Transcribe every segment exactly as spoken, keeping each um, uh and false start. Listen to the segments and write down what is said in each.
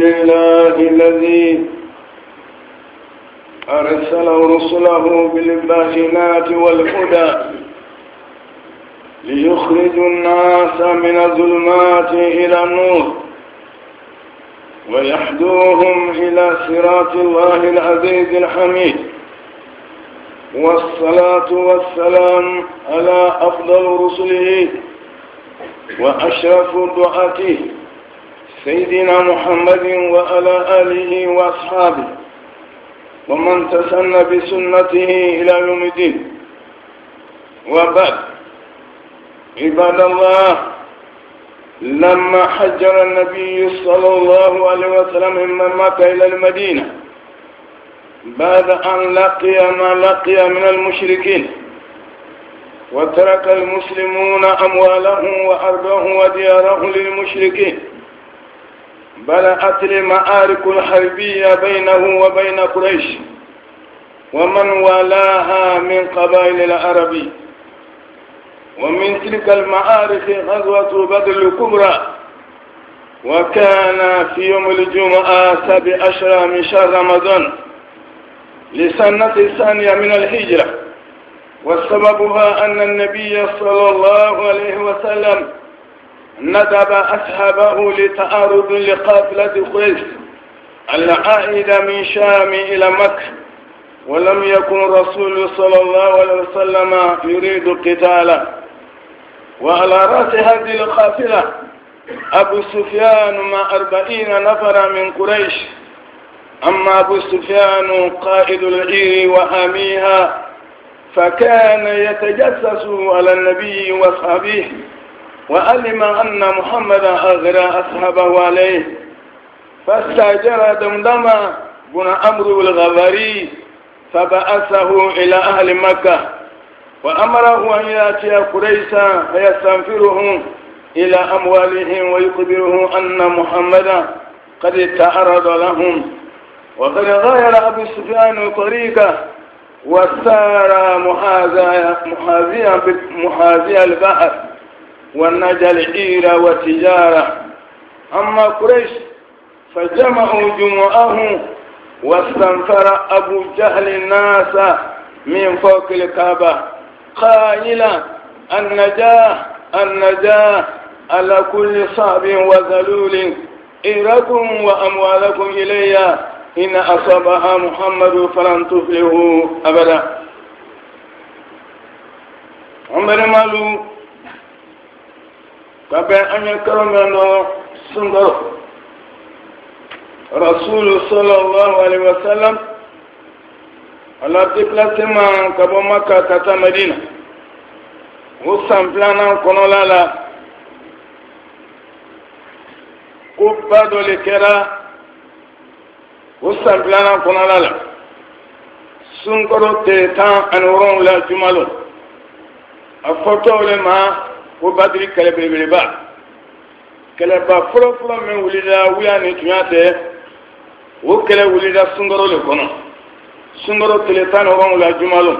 لله الذي أرسل رسله بالبينات والهدى ليخرج الناس من الظلمات إلى النور ويهدوهم إلى صراط الله العزيز الحميد. والصلاة والسلام على أفضل رسله وأشرف دعاته سيدنا محمد وعلى آله وأصحابه ومن تسن بسنته إلى يوم الدين. وبعد، عباد الله، لما حجر النبي صلى الله عليه وسلم من مكة إلى المدينة بعد أن لقي ما لقي من المشركين، وترك المسلمون أموالهم وأرضهم وديارهم للمشركين، بدأت المعارك الحربية بينه وبين قريش ومن والاها من قبائل العرب. ومن تلك المعارك غزوة بدر الكبرى، وكان في يوم الجمعة سابع عشر من شهر رمضان لسنة الثانية من الهجرة، وسببها أن النبي صلى الله عليه وسلم ندب أصحابه لتعارض لقافلة قريش العائدة من شام إلى مكة، ولم يكن الرسول صلى الله عليه وسلم يريد قتالا. وعلى رأس هذه القافلة أبو سفيان مع أربعين نفرا من قريش. أما أبو سفيان قائد العير وحاميها فكان يتجسس على النبي وأصحابه، وعلم أن محمدا أغرى أصحابه عليه، فاستأجر دمدم بن عمرو الغفاري فبعثه إلى أهل مكة، وأمره أن يأتي قريشا فيستنفرهم إلى أموالهم ويخبرهم أن محمدا قد تعرض لهم. وقد غير أبو سفيان طريقه وسار محاذيا محاذي البحر ونجى العير والتجارة. أما قريش فجمعوا جمعهم واستنفر أبو جهل الناس من فوق الكعبة قائلا: النجاة النجاة على كل صعب وذلول، إيركم وأموالكم إلي، إن أصابها محمد فلن تفلحوا أبدا. عمر مالو كبه أن يكرم أنه سنغر رسول صلى الله عليه وسلم على déplacement kabo Makka kata Medina o samplana kono lala ko bado le kera o samplana kono lala sunkoro te tan anoron la jumalo a photo le ma o badri kale bele ba kale ba folo folo men wulida wuya ni tunyate o kale wulida sunkoro le kono sungoro teletan oron la jumalo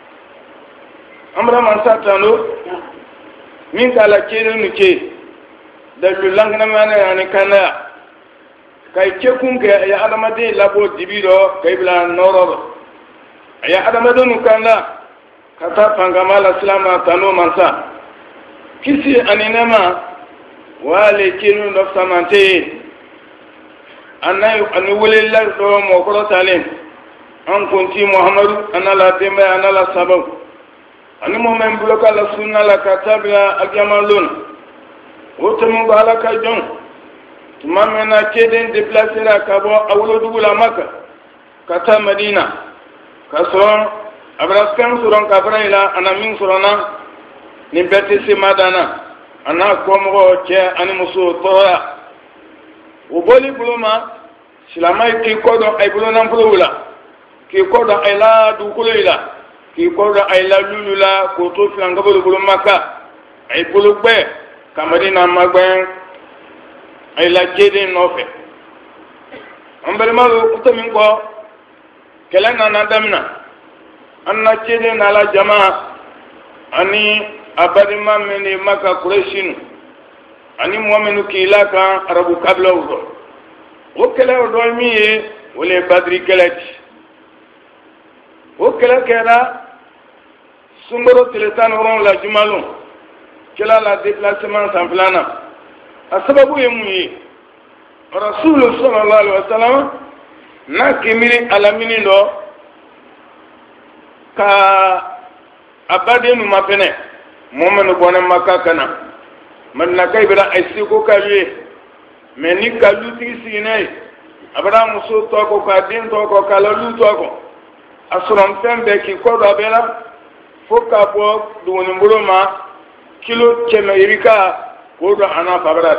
amra man satano min kala kene nuke da lulangna mana yani kana kai kekun ga ya adamade labo dibiro kai bla nororo ya adamade nu kana kata pangamala salama tano mansa kisi aninama wale kinu no samante anayu anu wulilla do mo ko talen an kunti muhammadu anala tembe anala sabab ani mo men bloka la sunna la katabla aljamalun wotumu bala ka jon tumamena keden déplacer la kabo awlo dugula maka kata madina kason abraskan suron kabraila ana min surona ni beti si madana ana komro ke ani musu toya uboli buluma silamai ki kodo ay bulona bulula ki kodo ay la du kulila ki kodo ay la lulula ko to filanga bulu bulu maka ay bulu be kamadina magben ay la jede nofe ambal malu kutamin ko kelana na damna anna jede na la jamaa ani abadi mameni maka kureshin ani muamenu kilaka arabu kabla uzo o kɛlɛ o dɔ min ye o le badiri kɛlɛ di o kɛlɛ kɛra sunkalo tile tan ni wolonwula jumalon kɛla la déplacement san filanan a sababu ye mun ye rasulu sallallahu alaihi wasallam n'a kimiri alamini dɔ ka a baden nu ma fɛnɛ mɔgɔ minnu bɔnɛ maka kana madinakaw bɛra a seko ka ye mais ni ka lutigi siginɛ ye a bɛra muso tɔ kɔ k'a den tɔ kɔ k'a la lu tɔ kɔ a sɔrɔ fɛn bɛɛ k'i kɔ don a bɛɛ la fo k'a bɔ dugunibolo ma kilo kɛmɛ yirika k'o don a n'a fabara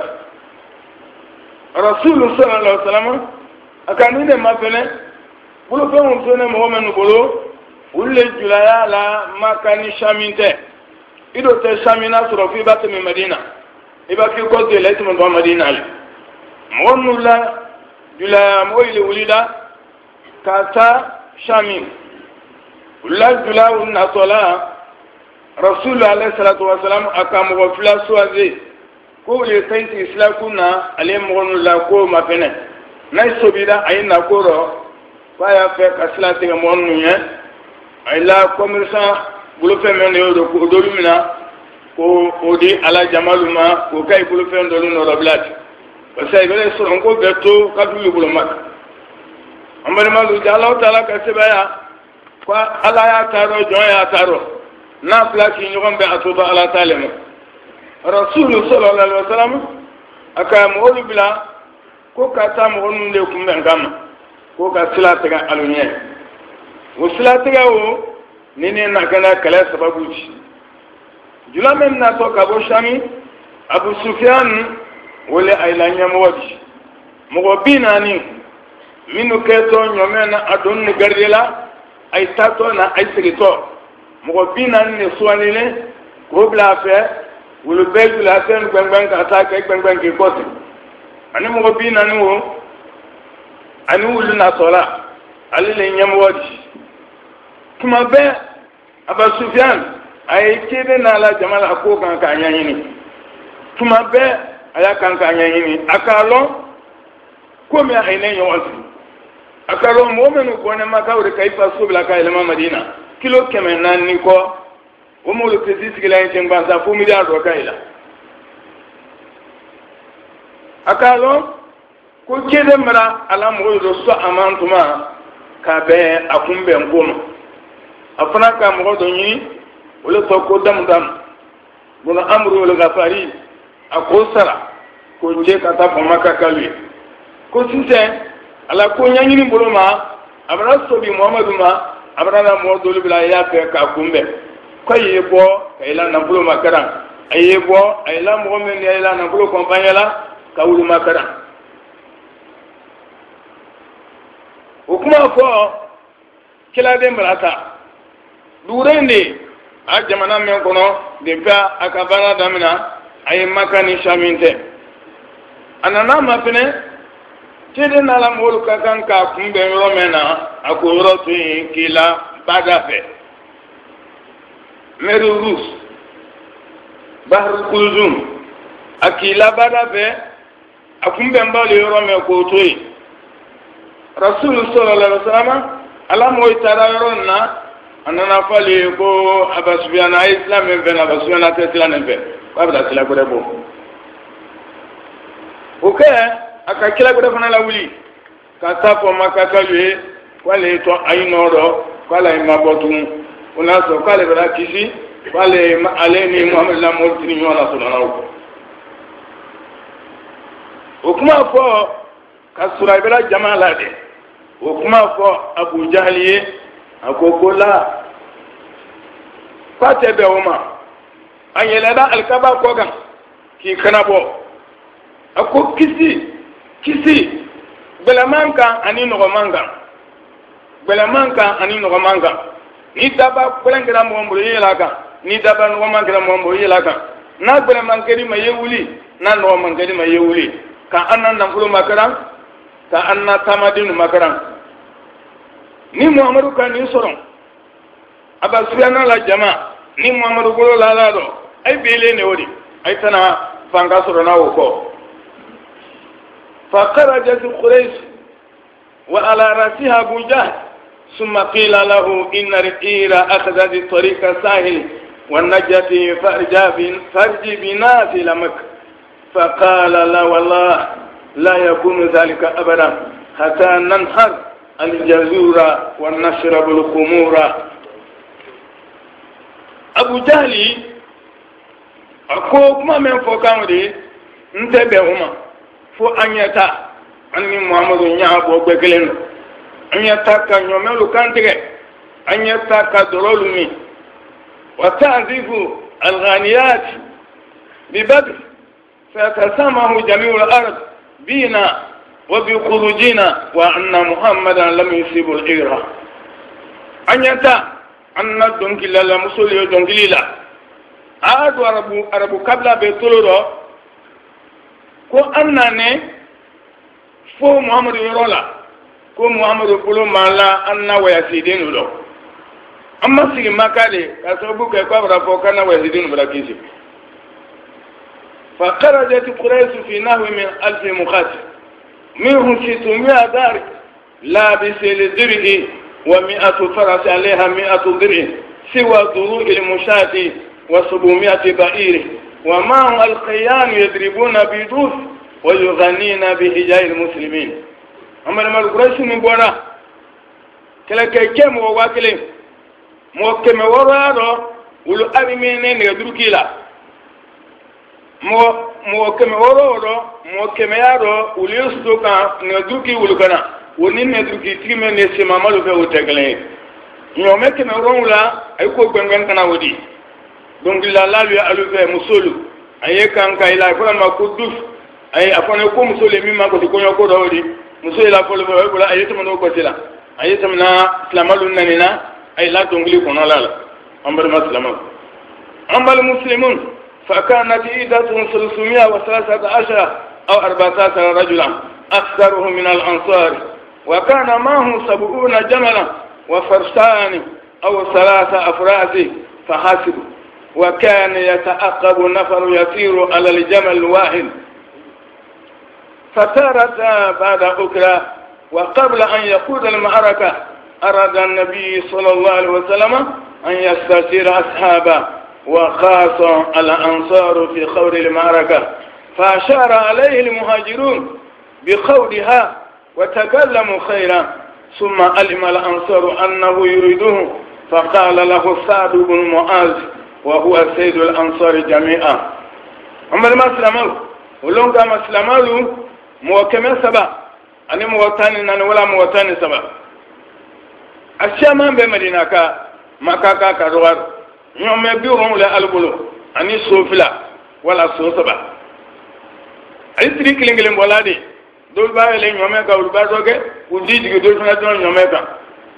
rasulu sallallahu alaihi wasallam a ka ni de ma fɛnɛ bolofɛnw fɛnɛ mɔgɔ minnu bolo olu le julaya la maka ni sami tɛ i do tɛ sami n'a sɔrɔ f'i b'a tɛmɛ madina i b'a k'i kɔ tigɛ la i tɛmɛ dɔn madina le mɔgɔ minnu la julaya mɔgɔ yi le wulila ka taa sami olu la julayaw natɔla rasulu alayhi salatu wasalam a ka mɔgɔ fila choisir ko olu ye fɛn sigi sila kun na ale mɔgɔ ninnu la ko ma fɛnɛ n'a ye sobira a ye na ko rɔ f'a y'a fɛ ka sila tigɛ mɔgɔ ninnu ye a ye la commerçant bolofɛn min y'o do k'o dolu mina ko o di ala jamalu ma k'o ka ɲi bolofɛn dolu nɔrɔ bila ten parce que i bɛ sɔrɔ n ko bɛɛ to ka du bolo ma an balimalu ala taala ka sɛbɛya ko ala y'a ta dɔn jɔn y'a ta dɔn n'a fila k'i ɲɔgɔn bɛɛ a to to ala t'ale ma rasulu sallallahu alaihi wasallam a ka mɔgɔlu bila ko ka taa mɔgɔ ninnu de kunbɛn kama ko ka sira tigɛ alu ɲɛ o sira tigɛ o ni ne na kɛnɛ kɛlɛ sababu ci jula min natɔ ka bɔ sami abu sufiyan wole a yɛlɛ ɲɛmɔgɔ di mɔgɔ bi naani minnu kɛtɔ ɲɔmɛ na a don ni garidi la a ye taatɔ na a ye segintɔ mɔgɔ bi naani de suganilen k'o bila a fɛ wolo bɛɛ jula fɛn gbɛngbɛng ka taa kɛ gbɛngbɛng k'i kɔsɛ ani mɔgɔ bi naani wo ani wuli natɔla ale le ɲɛmɔgɔ di tuma bɛɛ aba sufiyan a ye cede n'a la jama la ko kan k'a ɲɛɲini tuma bɛɛ a y'a kan k'a ɲɛɲini a k'a lɔn komi a ye ne ɲɔgɔn sigi a k'a lɔn mɔgɔ minnu bɔnɛ makaw de ka i fa so bila ka yɛlɛma madina kilo kɛmɛ naani kɔ o m'olu tɛ sigila yen cɛ gbansa fo miliyari dɔ ka yɛlɛ a k'a lɔn ko cede mara ala mɔgɔw de sɔn a man tuma k'a bɛn a kunbɛn ko ma a fana ka mɔgɔ dɔ ɲini o le tɔ ko damu-damu bɔnɔ amuru wele gafari a k'o sara k'o cɛ ka taa fɔ maka kalu ye ko sisan ala ko ɲɛɲini bolo ma a bɛna sobi muhamadu ma a bɛna na mɔgɔ dɔlu bila a y'a fɛ k'a kunbɛn ko a ye bɔ ka yɛlɛ nafolo ma karan a ye bɔ a yɛlɛ mɔgɔ min yɛlɛ nafolo kɔnpanya la ka wuli ma karan o kuma fɔ kiladen barata duguren de a jamana min kɔnɔ depuis a ka baara damina a ye maka ni sami tɛ a nana ma fɛnɛ ceden n'ala mɔgɔlu ka kan k'a kunbɛn yɔrɔ min na a ko yɔrɔ to yen k'i la bada fɛ mer rouge bahar kulzum a k'i la bada fɛ a kunbɛn ba le yɔrɔ min k'o to yen rasulu sallallahu alaihi wasallam ala mɔgɔw taara yɔrɔ na a nana fɔli ko abasufiyana a ye sila min fɛ na abasufiyana tɛ sila nin fɛ k'a bɛ taa sila wɛrɛ bɔ o kɛ a ka kila wɛrɛ fana la wuli ka taa fɔ makakalu ye k'ale tɔ a yi nɔ dɔ k'ale ye ma bɔ tugun o n'a sɔrɔ k'ale bɛ la kisi k'ale ale ni muhamadu lamɔ tiri ɲɔgɔn na sɔrɔ kɔ o kuma fɔ ka sura i bɛ jama la dɛ o kuma fɔ abu jahali ye a ko ko la k'a tɛ bɛn o ma a yɛlɛla alikaba kɔ kan k'i kana bɔ a ko kisi kisi gbɛlɛman kan ani nɔgɔman kan gbɛlɛman kan ani nɔgɔman kan ni daba gbɛlɛn kɛra mɔgɔ bolo i yɛlɛ a kan ni daba nɔgɔman kɛra mɔgɔ bolo i yɛlɛ a kan n'a gbɛlɛman kɛr'i ma i ye wuli n'a nɔgɔman kɛr'i ma i ye wuli ka an na nafolo makaran ka an na taamadenw makaran ni muhamadu ka nin sɔrɔ a b'a suyana la jama ni muhamadu bolo la la dɔn a ye belen de o de a ye tɛna fanga sɔrɔ n'a o kɔ فخرجت قريش وعلى رأسها أبو جهل ثم قيل له إن الإيرة أخذت الطريق الساحل والنجاة فرج بنا في مكة فقال لا والله لا يكون ذلك أبدا حتى ننهر الجزور ونشرب الخمور. أبو جهل أكو ما من فوقامري انتبههما فو أنيتا أني محمد نيابو بكلين أنيتا كان يوملو كانتك أنيتا كدرولمي وتعذيب الغانيات ببدر فيتسامح جميع الأرض بنا وبخروجنا وأن محمدا لم يصيب الإيرة أنيتا أن الدنكلا لمسولي دنكليلا عاد عربو عربو قبل بيتولو كو أنني فو محمد يرولا كو محمد يقولوا مالا أن ويسيدين له أما سيما مكالي كسبوك كبر فوقنا ويسيدين بلا كيسي. فخرجت قريش في نحو من ألف مقاتل منهم ستمائة دار لابس للدرع ومئة فرس عليها مئة درع سوى ضروع المشاة وسبعمائة بعير ومعهم القيان يضربون بدوف ويغنين بهجاء المسلمين. أما لما القريش من بورا كلا كيكم وواكلين موكم ورارو ولو أبمين يدركيلا mo mo keme ororo mo keme yaro uliusto ka neduki ulukana woni neduki time ne sema malu fe otegle nyome keme ronula ay ko gbengen kana wodi donc la la lui alu fe musulu aye kan kai la ko ma ko duf ay afone ko musule mi ma ko ko nyoko do wodi musule la ko le wala aye to no ko tila aye tamna islamalu nanina ay la dongli ko no la ambar muslima ambal muslimun فكانت عدتهم ثلاثمائة وثلاثة عشر أو أربعة عشر رجلا أكثرهم من الأنصار وكان معهم سبعون جملا وفرسان أو ثلاثة أفراس فحسبوا وكان يتعقب نفر يسير على الجمل الواحد فتارت بعد أخرى وقبل أن يقود المعركة أراد النبي صلى الله عليه وسلم أن يستشير أصحابه وخاص الأنصار في خور المعركة فأشار عليه المهاجرون بخورها وتكلموا خيرا ثم علم الأنصار أنه يريده فقال له سعد بن معاذ وهو سيد الأنصار جميعا. أما المسلمون ولون كما مسلمون موكمة سبا أني موتاني ولا موتاني سبا أشياء من بمدينة كا مكاكا كروار ñom me biirum la albulu ani sofila wala sosaba ay tri klingling wala di dol ba le ñom me ka ul ba doge u di digi dol fana don ñom me ka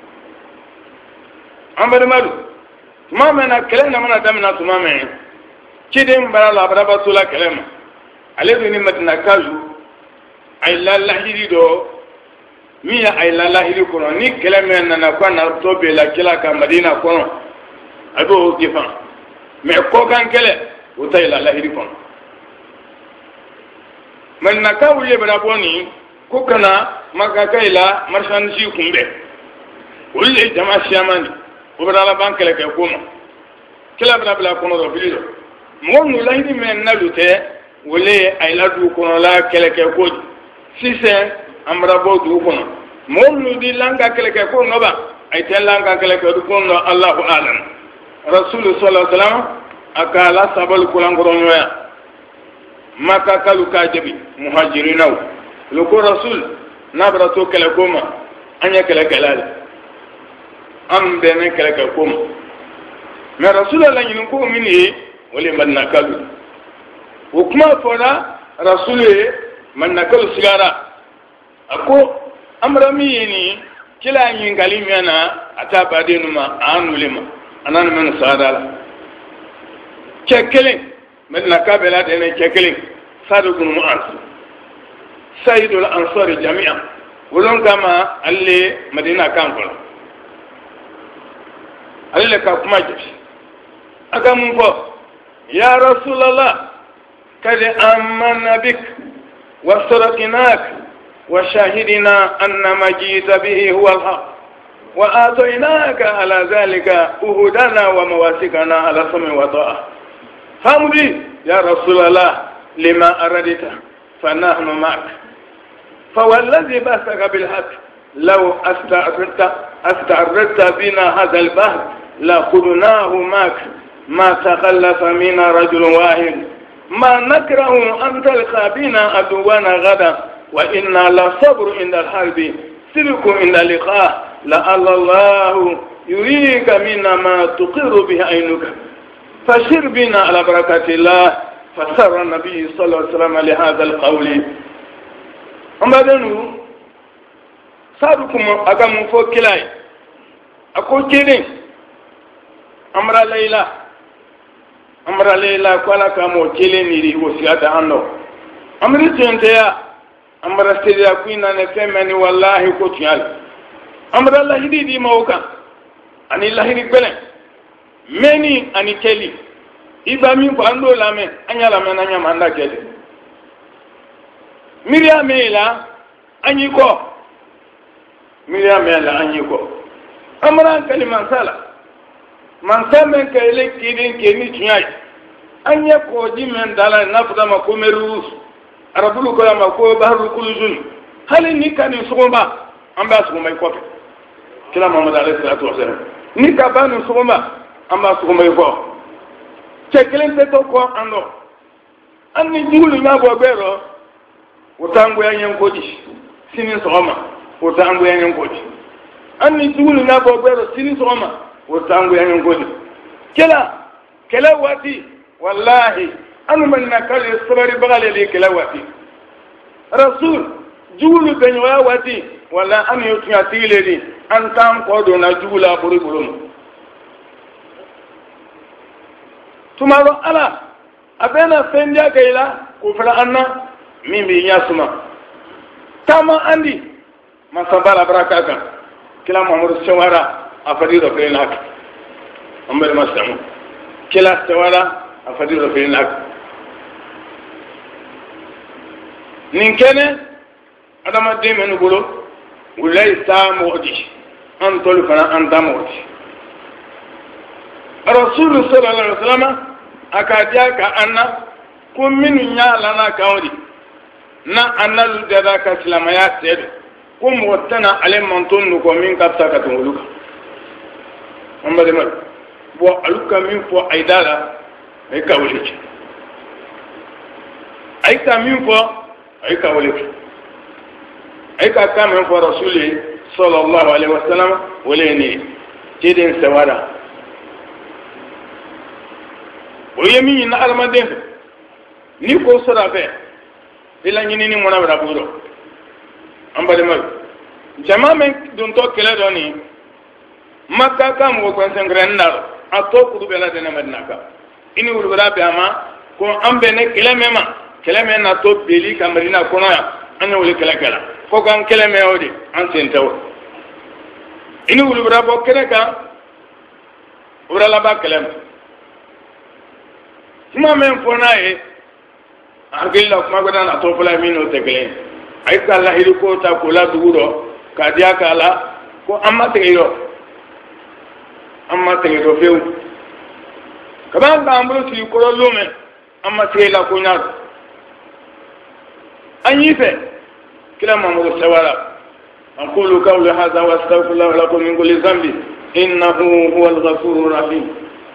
ambar malu mama na kele na mana damna tuma me kidin bara la bara batula kelema ale ni madina kazu ay la lahidi do miya ay la lahidi kono ni keleme na na kwa na tobe la kila ka madina kono ado gifan mais ko kan kele o tay la lahiri kon man naka wuye bana boni ko kana maka kayla marchan ji kumbe wulle jama shamani o bana la bankele ke ko ma kila bana bla kono do bilido mo no lahiri men nalute wulle ay la du kono la kele ke ko sisen amra bo du kono mo no di langa kele ke ko no ba ay ten langa kele ke du kono Allahu alam. Rasul sallallahu alaihi wasallam akala sabal kulangoro noya maka kalu kajabi muhajirinaw loko rasul nabrato kala koma anya kala kala am bene kala kala koma mais rasul la nyin ko mini wala man nakalu hukma fora rasul man nakalu sigara ako amrami ni kila nyin galimiana ataba denuma anulema anan men sadala kekelen men nakabela dene kekelen sadu kun mu'az sayyidul ansar jami'a wolon kama alle madina kan ko alle ka kuma jibi aga mun ko ya rasulullah kad amanna bik wa sarqnak وشاهدنا أن ما جئت به هو الحق وآتيناك على ذلك أهدنا ومواسكنا على سمع وطاعة فامضي يا رسول الله لما أردت فنحن معك فوالذي بعثك بالحق لو استعرضت استعرضت بنا هذا البحر لخذناه معك ما تخلف منا رجل واحد ما نكره أن تلقى بنا عدونا غدا وإنا لصبر عند الحرب سلك عند اللقاء لعل الله يريك منا ما تقر به عينك فشر بنا على بركة الله فسر النبي صلى الله عليه وسلم لهذا القول أما دنو سابكم أقام فوق كلاي أقول كيرين أمر ليلى أمر ليلى قال كامو كيلين يري وسيادة عنه أمر تنتيا أمر سيدي كوينا نفهمني والله كوتيال أمر الله هدي دي موكا أني الله هدي بلن مني أني كلي إبا مين فاندو لامن أنيا لامن أنيا ماندا كلي ميريا ميلا أني كو ميريا ميلا أني كو أمران كلمة سالا من سامن كيلي كيدين كيني تنياي أني كو جي من دالا نفدا ما كو مروس أربلو كلا ما كو بحر كل جن هل نيكا نسوما أمبا سوما يكوفي كلا محمد عليه الصلاة والسلام نيكا بانو سوما أمبا سوما يكوفي كيلين تتوكو أنو أني جولي ما بوغيرو وتانغو ينكوجي سيني سوما وتانغو ينكوجي أني جولي ما بوغيرو سيني سوما وتانغو ينكوجي كلا كلا واتي والله أنا من نكال الصبر بغالي لي كلا واتي رسول جولي بنيوا واتي ولا أن يتياتي لي أن تنقضنا جولا بري برون tumaro ala abena fendia gaila ko fara anna min bi nyasuma tama andi masabala barakaka kila muhammad shawara afadido fenak ambal masamu kila shawara afadido fenak ninkene adama de menu bolo ulay samodi antol fana andamodi rasul sallallahu alaihi wasallam akadia ka anna ko minu nyala na kawdi na annal dada ka silama ya sed ko motana ale monton ko min ka ta ka tuluka amma de mal bo aluka min fo aidala ay ka wuli ay ka min fo ay ka wuli ay ka ka min fo rasul sallallahu alaihi wasallam wala ni tidin sawara oyemi na almaden ni ko sura be ila nyini ni mona bra buro ambale mal jama men dun to kele doni makka kam ko kon sengren ndal ato kudu bela de na madina ka ini wulbara be ama ko ambe ne kele mema kele men na to beli kamarina kono ya anya wuli kele kala ko kan kele me odi an sentaw ini wulbara bo kele ka ura la ba kele kuma men fona ye argilla kuma godan a to fula mino teglen ay kala hiru ko ta ko la duro ka dia kala ko amma tegiro amma tegiro feu kaban ba amru ti ko lume amma tegla ko nyar anyi fe kila mamuru sawara aqulu qawli hadha wa astaghfirullaha lakum min kulli dhanbi innahu huwal ghafurur rahim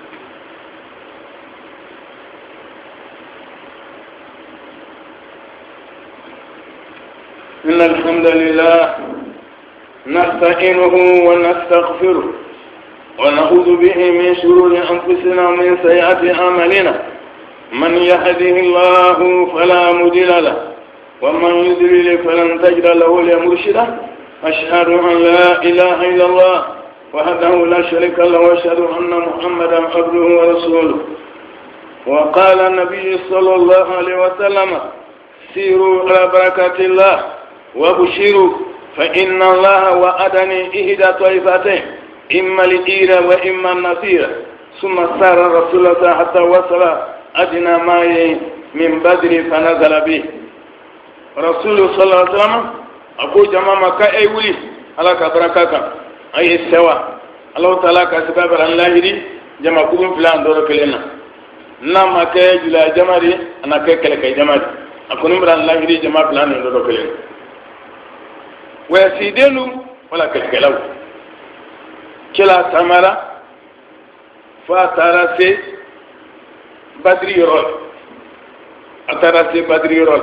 إن الحمد لله نستعينه ونستغفره ونعوذ به من شرور أنفسنا ومن سيئات أعمالنا من يهده الله فلا مضل له ومن يضلل فلن تجد له وليا مرشدا أشهد أن لا إله إلا الله وحده لا شريك له وأشهد أن محمدا عبده ورسوله وقال النبي صلى الله عليه وسلم سيروا على بركة الله وبشروا فإن الله وعدني إحدى طائفتين إما الإيرة وإما النصيرة ثم سار رسول الله حتى وصل أدنى ما من بدر فنزل به رسول صلى الله عليه وسلم ako jama maka ay wuli ala ka baraka ka ay sewa Allah taala ka sababar an lahiri jama kubun filan doro kelena na maka jula jamari ana ke kele kay jamari akoni mran lahiri jama filan doro kelena wa sidelu wala kele kelaw kila tamara fa tarase badri rol atarase badri rol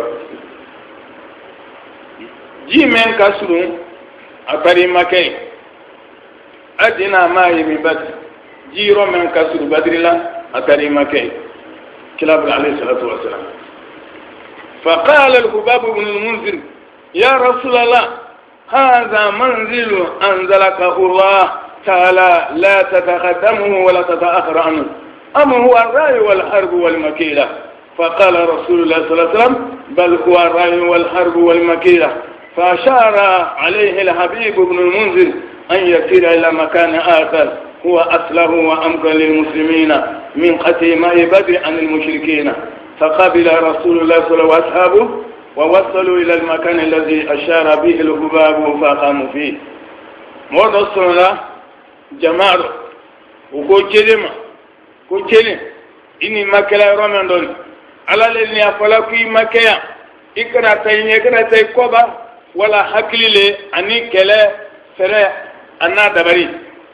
ji men kasuru atari makai adina ma yimi bad ji ro men kasuru badri la atari makai kilab alayhi salatu wassalam fa qala al-hubab ibn al-munzir ya rasul allah hadha manzilu anzalaka allah تعالى لا تتقدمه ولا تتأخر عنه أما هو الرأي والحرب والمكيلة فقال رسول الله صلى الله عليه وسلم بل هو الرأي والحرب والمكيلة فأشار عليه الحبيب بن المنذر أن يسير إلى مكان آخر هو أصله وأمكن للمسلمين من قتل ماء بدر عن المشركين فقبل رسول الله صلى الله عليه وسلم ووصلوا إلى المكان الذي أشار به الحباب فقاموا فيه موضع الصلاة jamaaro ko kelema ko kele ini makala roman don ala le ni afala ku makaya ikra tay ne ikra tay koba wala haklile ani kele fere anna dabari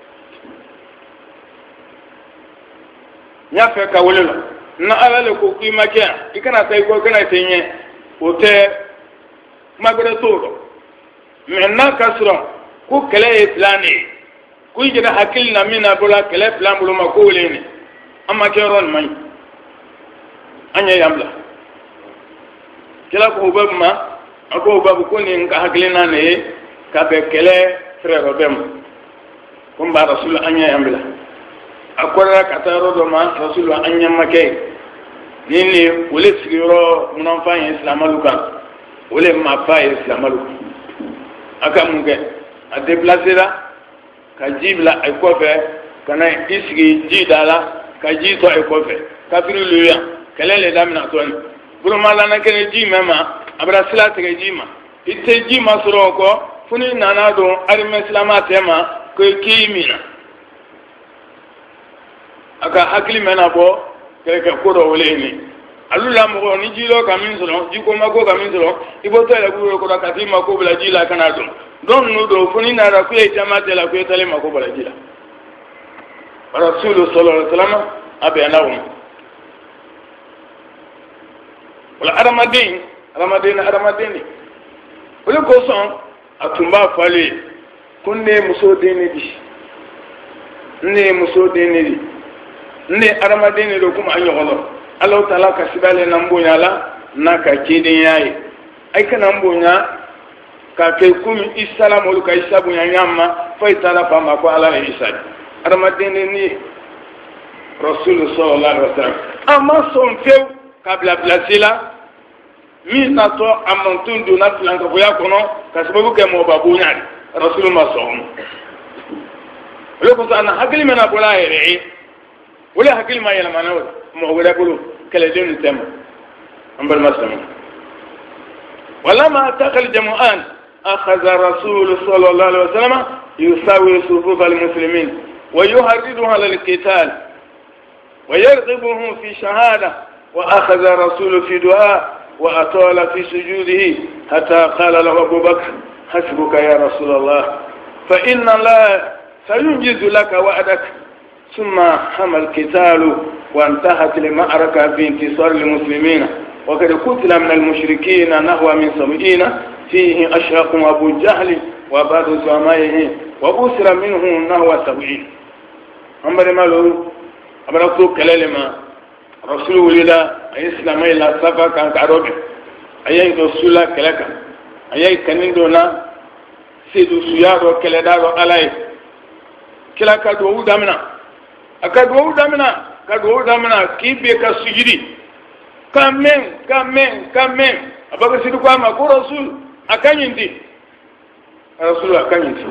nya fe ka wolelo na ala le ko ku makaya ikra tay ko kana tay ne o te magre todo menna kasro ku kele e plane kuy jida hakil na mina bola kele plan bulu ma ko leni amma ke ron may anya yamla kila ko babma ako babu ko ni ka hakilina ne ka be kele frère bem kum ba rasul anya yamla akora ka taro do ma rasul anya make nini wole sigiro munan fa islamaluka wole ma fa islamaluka aka munge a déplacer la ka jibla ay kofe kana isgi jidala ka jito ay kofe ka firu luya kelele damna ton buru mala na kene ji mema abra silate ke jima ite jima suro ko funi nana do arime islama tema ko kimina aka hakli mena bo ke ke ko do woleni alula mo ni jilo kamin suro jiko mako kamin suro iboto la guro ko ka ti mako bla jila kana do don nu do funi na ra ku e jama'ate la ku e tale mako bala jila rasul sallallahu alaihi wasallam abi anawum wala aramadin aramadin aramadin wala ko son atumba fale kunne muso deni di ne muso deni di ne aramadin do kuma anyo hono allah taala ka sibale nambonya la naka kidin yayi ay kana mbonya ka ke kumi isalamu ka isabu nyama fa itala pa ma ko ala isa aramadeni ni rasul sallallahu alaihi wasallam amma son feu kabla blasila mi na to amontundu na flanka boya kono ka sababu ke mo babu nyari rasul ma son lo ko sana hakili mena bola yere wala hakili ma yela manaw mo wala bulu kala denu tem ambal maslama wala ma taqal jamu'an أخذ رسول صلى الله عليه وسلم يساوي صفوف المسلمين ويهردهم على القتال ويرغبهم في شهادة وأخذ رسول في دعاء وأطال في سجوده حتى قال له أبو بكر حسبك يا رسول الله فإن الله سينجز لك وعدك ثم حمى القتال وانتهت المعركة في انتصار المسلمين وقد قتل من المشركين نحو من سبعين فيه أشرق أبو جهل وبعض زعمائه وأسر منه نحو سبعين أمر مالو أبرزو كلالما رسول ولد إسلام إلى سفا كان كاروب أيها رسول كلك أيها كنيدونا سيدو سيارو كلدارو علي كلا كدو دامنا أكدو دامنا كدو دامنا كيف بيك سجدي كمن كمن كمن أبغى سيدو كام أكو رسول أكاينتي رسول أكاينتي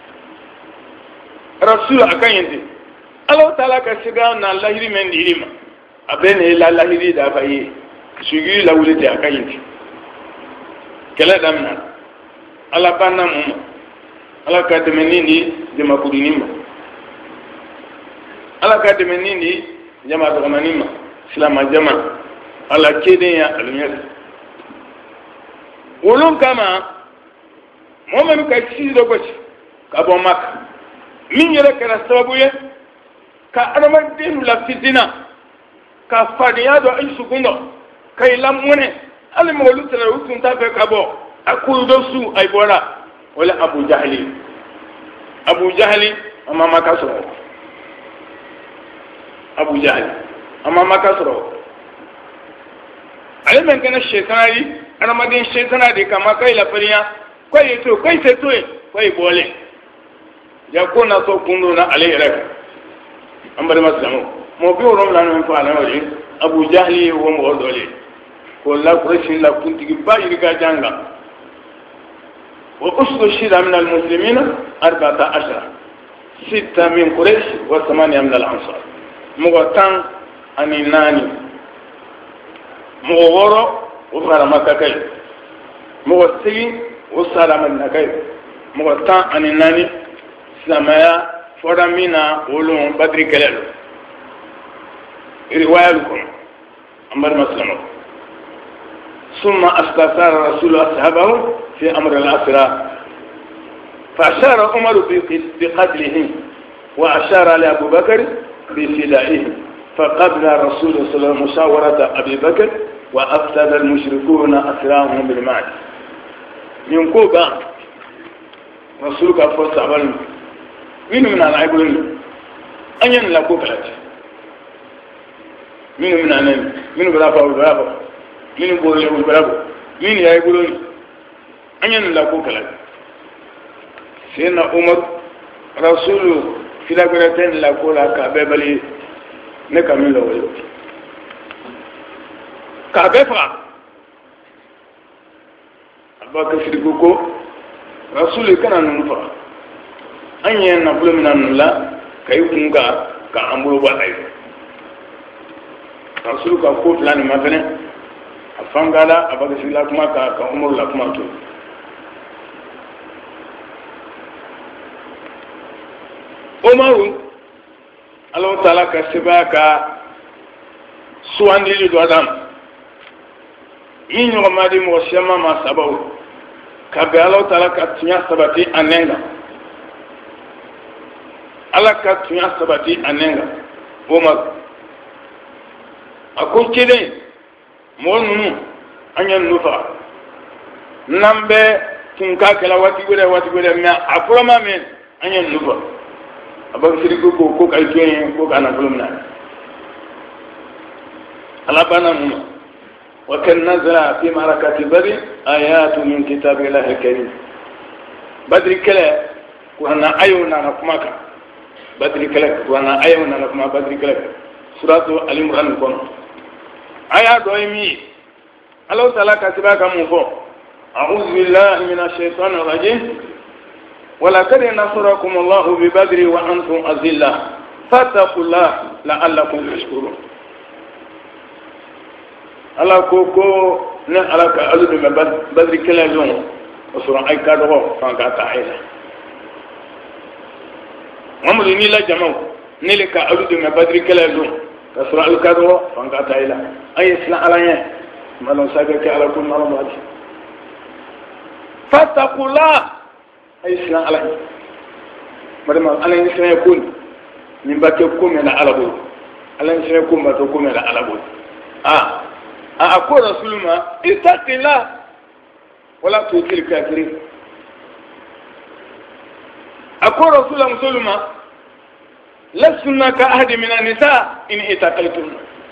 رسول أكاينتي الله تعالى كسيغان الله يري من ديما أبين إلا الله يري دافعي سجي لا ولد أكاينتي كلا دامنا ala banna mu ala ka dɛmɛ ni ni jama kudini ma ala ka dɛmɛ ni ni jama dɔgɔnani ma silama jama ala keden ya alunyɛ wolon kama mɔmɛ mi ka sisi dɔ gosi ka bɔ maka min yɛrɛ kɛra sababu ye ka adamaden la fitina ka fadenya dɔ i sukun dɔ ka i lamɔnɛ hali mɔgɔ olu tɛra u tun t'a fɛ ka bɔ a kuru dɔ su a bɔra o le abu jahali abu jahali a ma maka sɔrɔ abu jahali a ma maka sɔrɔ ale mɛ kɛnɛ sɛtana yi adamaden sɛtana de kama ka i lafarinya ko ye to ko i se to ye ko i bɔlen ja ko na so kundo na ale yɛrɛ kan an balima silamɛw mɔgɔ bi wolonwula min fɔ ala y'o ye abu jahali ye o mɔgɔ dɔ ye k'o la kurɛsi la kuntigiba yiri ka jan kan wa usdu shida min almuslimina arba'ata ashara sita min quraish wa thamaniya min al-ansar mɔgɔ tan ani naani mɔgɔ wɔɔrɔ o fara maka kai mɔgɔ segin o sara madina kai mɔgɔ tan ani naani silamɛya fɔra min na olu badiri kɛlɛ lo riwayalu kɔnɔ an balima silamɛw summa astasara rasulu ashabahu fi amri al-asra فأشار عمر بقتلهم وأشار لأبو بكر بفدائهم فقبل رسول صلى الله عليه وسلم مشاورة أبي بكر وأفسد المشركون أسراهم بالمال ينكو قام رسولك أفوز عبالنا مين من أنا يقولون أن ينلقوا كلاك مين من أنا مين برافا والبرافا مين بولي والبرافا مين يقولون أن ينلقوا كلاك سيدنا عمر رسول في لقرتين لقوا كاببلي نكمل له كابفا أبا كسرقوكو رسول كان ننفع أن ينقل من النلا كيكون كأمر وعي رسول كقول لنا مثلا أفنغالا أبا كسرقوكما كأمر لكما تو Umaru Allah Ta'ala ka seba ka suwandili do adam inyo madi mo shema ma sababu ka be Allah Ta'ala ka tunya sabati anenga Allah ka tunya sabati anenga Umar ako kide mo nunu anya nufa nambe tun ka kala wati gure wati gure me aframa men anya nufa abang siriku ko ko kay tuyen ko kana fulumna ala banam wa kan nazala fi ma'rakati badr ayatu min kitabillahi alkarim badri kala ko ana ayuna na kuma ka badri kala ko ana ayuna na kuma badri kala suratu al-imran kono aya do mi Allah Ta'ala ka sibaka mu fo a'udhu billahi minash shaitanir rajim ولقد نصركم الله ببدر وأنتم أذلة فاتقوا الله لعلكم تشكرون على كوكو ن على كألو بدر كلا زون وسورة أي كادو فانكاتا عيسى ومن نيلا جماو نيلا كألو بدر كلا زون وسورة أي كادو فانكاتا عيسى أي سلا على ما لو ساكت على كل مرة فاتقوا الله ay sina ala madama ala ni sina yakun min bakke ko mena ala bo ala ni sina ko mbato ko mena ala bo ah a ko rasuluma ittaqilla wala tutil kafirin ako rasulullah musulma lasna ka ahadi min an-nisa in ittaqaytum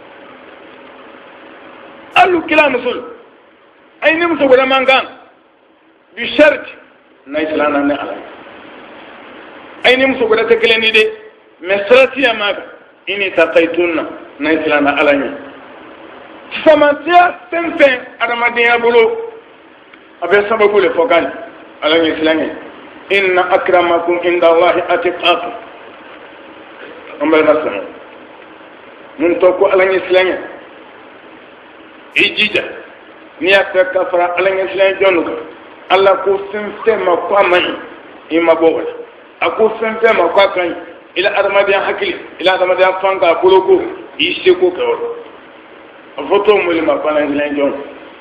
alu kila musul ay ni musul wala mangan bi shart na islana ne ala ay ni muso goda tekele ni de mesrati amaga ini taqaytunna na islana ala ni samatia sempe adamadiya bulu abe sababu le fokan ala ni islami inna akramakum inda allahi atqakum amal maslam mun to ko ala ni islami ijija ni afta kafara ala ni islami jonuka Allah ko fɛn fɛn ma ko a man ɲi i ma bɔ o la a ko fɛn fɛn ma ko a ka ɲi i la adamadenya hakili i la adamadenya fan k'a boloko i seko kɛ o la a fɔ t'o moli ma fana gilan jɔn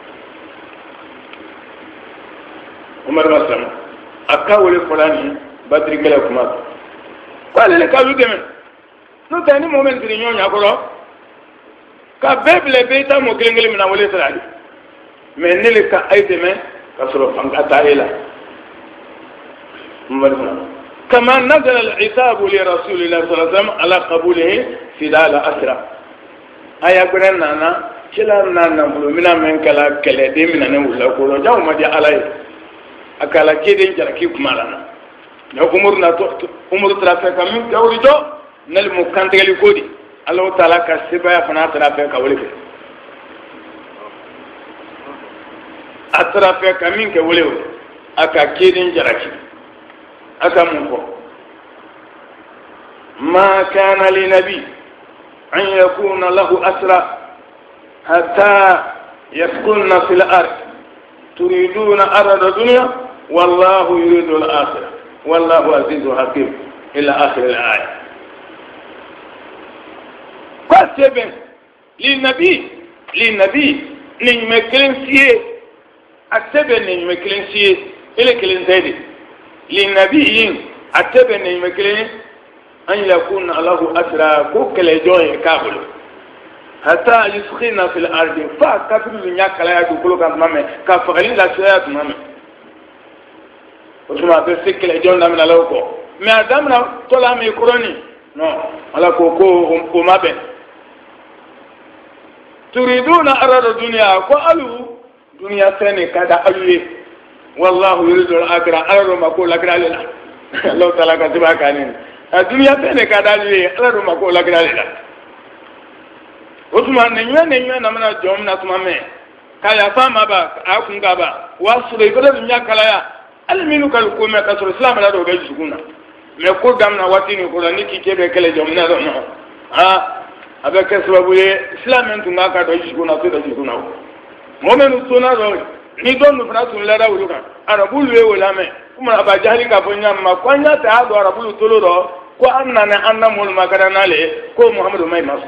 Umar ma sama a ka wele fɔla ni batiri kɛlɛ kuma ko ale le ka olu dɛmɛ n'o tɛ ni mɔgɔ min siri ɲɔgɔn ɲɛ kɔrɔ ka bɛɛ bila bɛɛ i ta mɔgɔ kelen kelen min na wele sara ale mais ne le ka a ye dɛmɛ ka sɔrɔ fanga t'a ye la Umar sama كما نزل العتاب لرسول الله صلى الله عليه وسلم على قبوله فداء الأسرى أيا قرنا أنا كلا نانا بلومنا من كلا كلا دي من أنا ولا كلو جاو ما جاء عليه أكلا كيدين جرا كيف مالنا لو أمورنا تو أمور ترافق كمين كوري جو نل مكان تقولي كودي الله تعالى كسبة فنا ترافق كولي كي أترافق كمين كولي أكا كيدين جرا كي أكمل ما كان لنبي أن يكون له أسرى حتى يسكن في الأرض تريدون أرض الدنيا والله يريد الآخرة والله عزيز حكيم إلى آخر الآية قسم للنبي للنبي نجمكلن سيه أكتب نجمكلن سيه إلى كلن زيد للنبي أتبع نيمكلين أن يكون له أسرى كوكل جوي كابل حتى يسخن في الأرض فكفر الدنيا كلا يدخلوا كم مامه كفرين لا شيء مامه وثم بسكل جون دام نلاقو ما دام نا طلع ميكروني نو على كوكو وما بين تريدون أراد الدنيا قالوا دنيا سنة كذا ألوي والله يريد الآخرة أراد ما كل الآخرة لنا الله تعالى كتبها كانين الدنيا سنة كذا ألوي أراد ما كل الآخرة لنا وثم نيوان نيوان نمنا جوم نسمع kaya fama ba akun gaba wasu da ibada dunya kalaya alminu kal ko me kasur islam la do be suguna me ko gamna watini ko ni ki kebe kele jomna do no ha abe ke sababu ye islam en tunga ka do suguna to do suguna mo me no sona do ni don no fra sun la da wuluka arabul we wala me kuma aba jahri ka bonya ma kwanya ta do arabul tolo do ko anna na anna mul magarana le ko muhammadu mai masu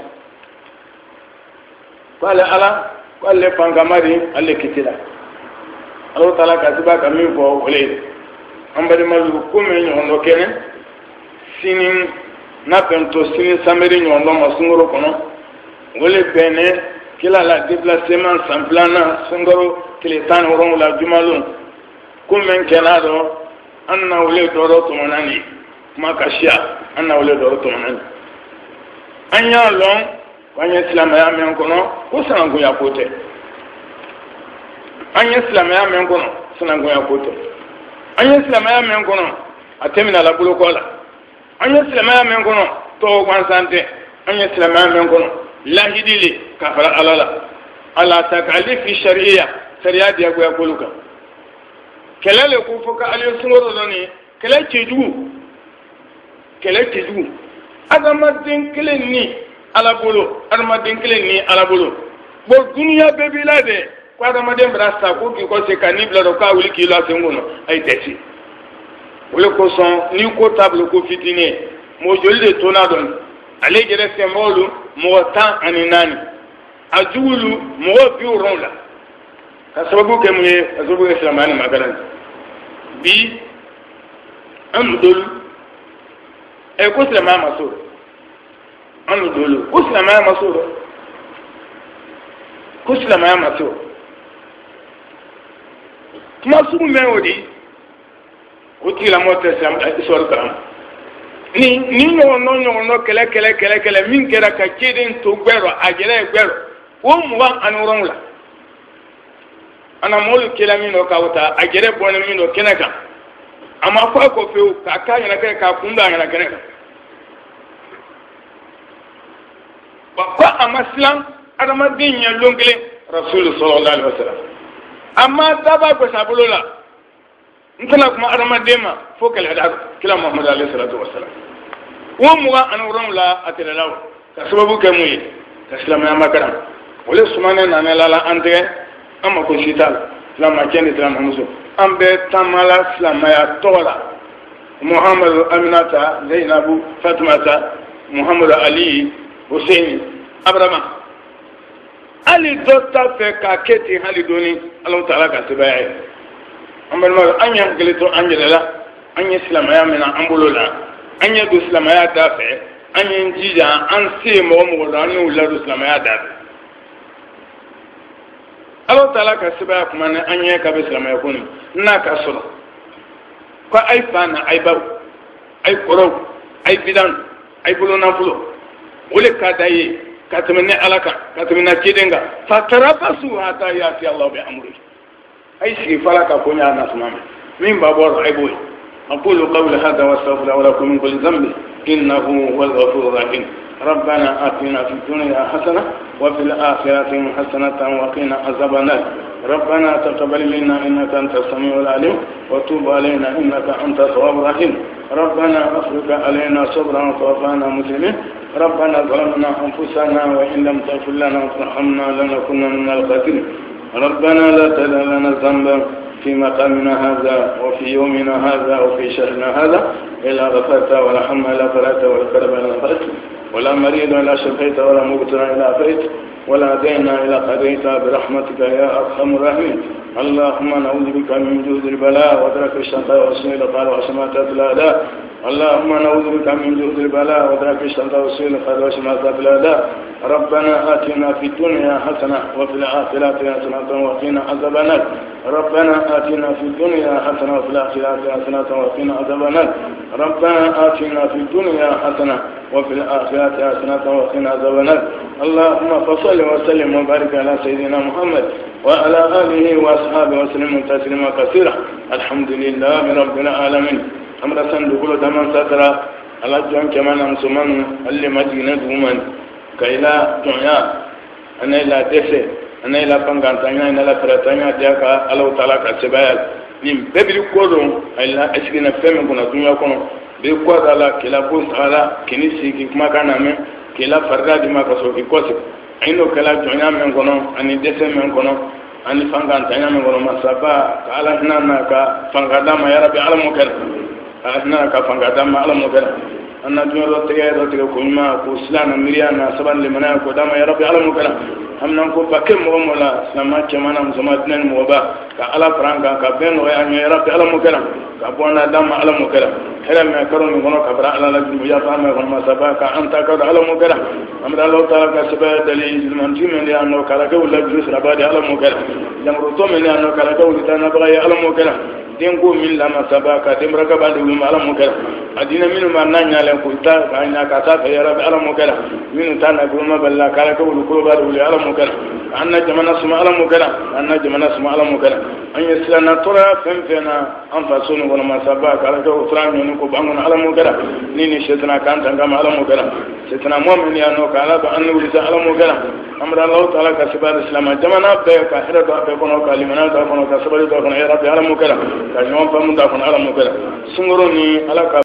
qala ala alle pangamari alle kitila Allah taala katiba kamin fo wole ambari malu kome nyondo kene sinin na pento sinin sameri nyondo masungoro kono wole bene kila la déplacement semblana sungoro kiletan woron la jumalun kome kenado anna wole doro to manani makashia anna wole doro to manani anya long wanya islamaya men kono ko sanangu ya kote anya islamaya men kono sanangu ya kote anya islamaya men kono atemina la bulo kola anya islamaya men kono to gwan sante anya islamaya men kono lahidili kafara alala ala takalifi sharia sharia dia go ya koluka kelele ku foka aliyo sungoro doni kele cheju kele cheju adama den kele ni ala bolo adamaden kelen ni ala bolo bo dunya bebe la de ko adamaden brasa ko ki ko se kanibla do ka wuli ki la sengono ay teti wole ko son ni ko table ko fitine mo joli de tonadon ale jere se molu mo tan aninani ajulu mo bi uronla ka sababu ke muye sababu islamani magaran bi am dol e ko islama maso anu dolo ko silama ya maso ko silama ya maso kuma su me odi o ti la moto sam isor karam ni ni no no no no kele kele kele kele min kera ka keden to gbero ajere gbero o mu wa anu ron la ana molu kela min no ka wata ajere bono min no kenaka ama ko ko fe ka ka yana ka ka kunda yana kenaka ko amaslam adamadin ya longele rasul sallallahu alaihi wasallam amma daba ko sabulola ntala kuma adamadema fo kala da kila muhammad alaihi salatu wasallam wo mu ga anuron la atilalaw ka sababu ke muyi ka islam ya makara wala sumana na na la ante amma ko sital islam ma kene islam musu ambe tamala silamaya tola Muhammadu Aminata Zainabu Fatimata Muhammadu Ali Hussein Abraham ali dota fe ka keti hali doni Allah Taala ka sebaya ambe ma anya gelito anjelela anya silamaya mena ambulola anya du silamaya dafe anya njija an se mo mo dani ulla du silamaya dafe Allah Taala ka sebaya kuma ne anya ka be silamaya kuni na ka solo ko ay fana ay baw ay koro ay bidan ay bulona fulo wole ka daye ka tamane alaka ka tamane kidenga fatarabasu hata yati Allah bi amri ay shi falaka ko nya nas mama min babor ay boy aqulu qawli hadha wa astaghfiru lakum min kulli dhanbi innahu huwal ghafurur rahim ربنا آتنا في الدنيا حسنة وفي الآخرة حسنة وقنا عذاب النار ربنا تقبل منا إنك أنت السميع العليم وتوب علينا إنك أنت التواب الرحيم ربنا أفرج علينا صبرا وتوفنا مسلمين ربنا ظلمنا أنفسنا وإن لم تغفر لنا وترحمنا لنكونن من الخاسرين ربنا لا تدع لنا ذنبا في مقامنا هذا وفي يومنا هذا وفي شهرنا هذا إلا غفرت ولا حم إلا فرجت ولا كرب إلا فرجت ولا مريض إلا شفيت ولا مبتلى إلا عافيت ولا دين إلا قضيت برحمتك يا أرحم الراحمين اللهم نعوذ بك من جهد البلاء ودرك الشقاء وسوء القضاء وشماتة الأعداء اللهم نعوذ بك من جهد البلاء ودرك الشقاء وسوء القضاء وشماتة الأعداء ربنا آتنا في الدنيا حسنة وفي الآخرة حسنة وقنا عذاب النار ربنا آتنا في الدنيا حسنة وفي الآخرة حسنة وقنا عذاب النار ربنا آتنا في الدنيا حسنة وفي الآخرة حسنة وقنا عذاب النار اللهم فصل وسلم وبارك على سيدنا محمد وعلى آله وأصحابه وسلم تسليما كثيرا الحمد لله رب العالمين أمر سندقل دمان سترى على جون كمان أمسمان اللي مدينة دومان كإلا دنيا أنا إلا دسي أنا إلا بانغانتانيا أنا إلا فرطانيا ديكا الله تعالى كسبايا نيم بيبلي كورون إلا أشكينا فهم كنا دنيا كنا بيقول على كلا بوس على كنيسي كما كان من كلا فرد ما كسوكي كوسك عندو كلا دنيا من كنا أني دسي من كنا أني فانغانتانيا من كنا مسابا كالا هنا كا فانغاداما يا ربي على مكان هنا كا فانغاداما على مكان أنا دنيا رتيا رتيا كوما كوسلانا مليانا سبان لمنا كوداما يا ربي على مكان هم نقول بكم ومولا سما كمان مسماتنا موبا كألا فرانكا كبين ويعني يا ربي على مكان كابوانا دام على مكان هلا ما كرون يقولون كبر على لجنة يا فهم يقول ما سبا كأنت كبر على مكان أمر الله تعالى كسبا دليل من جم من لأنه كلاكو لجلس ربادي على مكان يمرتو من لأنه كلاكو لتانا بغي على مكان دينكو من لما سبا كتم ركبادي وما على مكان أدينا منو ما نانيا لهم كلتا كأننا كتاب يا ربي على مكان منو تانا كلما بلا كلاكو لكلوا بادي على مكان أن جمعنا سمع على مكان أن جمعنا سمع على مكان أن يسلنا ترى فهم فينا أنفسنا ولما سبا كلاكو فران ينكو بانون على مكان نيني شتنا كان تنقام على مكان شتنا مؤمن يانو كالا بأنه ولسا على مكان أمر الله تعالى كسبا الإسلام جمعنا بيك حرة بيكونو كالمنا دافنو كسبا دافنو يا ربي على مكان كجوان فمن دافن على مكان سنغروني على